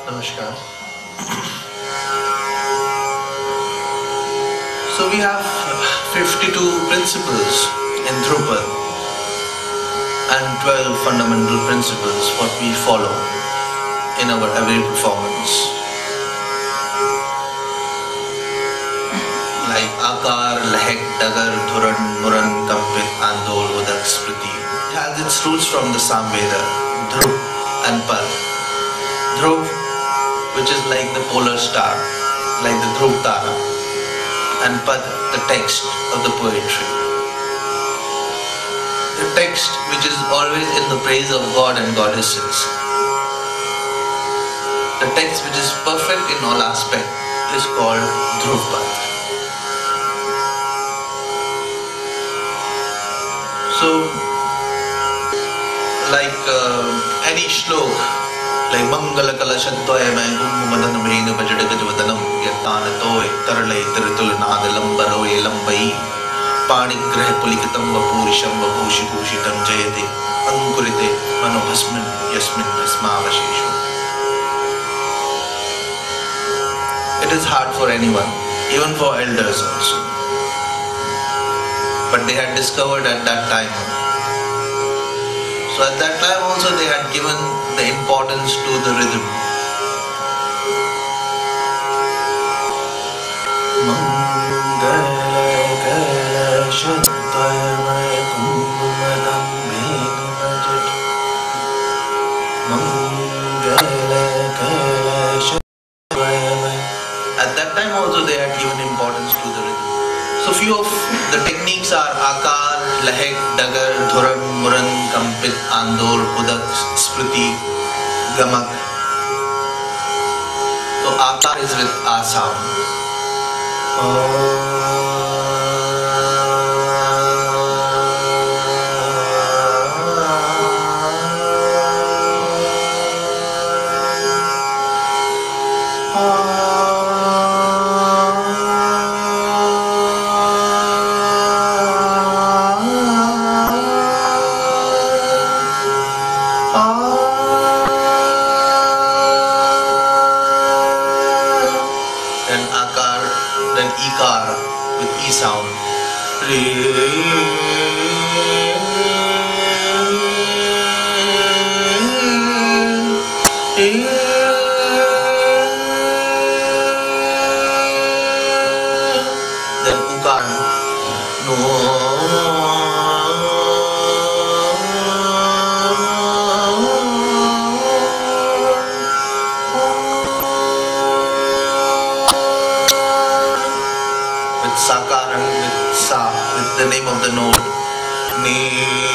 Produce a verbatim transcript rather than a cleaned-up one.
Namaskar. So we have fifty-two principles in Drupal and twelve fundamental principles what we follow in our every performance. Like Akar, Lahek, Dagar, Dhuran, Muran, Kampit, Andol, Udak, Spriti. It has its roots from the Samveda, Dhruv and Pad. Dhruv, which is like the polar star, like the Dhruv Tara, and Pad, the text of the poetry. The text which is always in the praise of God and goddesses. The text which is perfect in all aspects is called Dhruv Pad. So, like uh, any shlok, like Mangala Kalashadvaya Mayum Madan Vena Bajadagajavadanam Yatana Toy Taralay Tiritul Nadalam Baroy Lambai Pani Greh Pulikitam Vapurisham Vapushi Pushitam Jayate Ankurite Manobhasmin Yasmin Asmavasheshu. It is hard for anyone, even for elders also. But they had discovered at that time. So at that time also they had given the importance to the rhythm. At that time also they had given importance to the rhythm. So few of the techniques are Akar, Lahek, Dagar, Dhuran, Muran, Kampit, Andol, Udak, Spriti, Gamak. So Akar is with A sound. Then Akar, then Ikar with E sound. Then Ukar, No. Sakaran with Sa, with the name of the node. Ni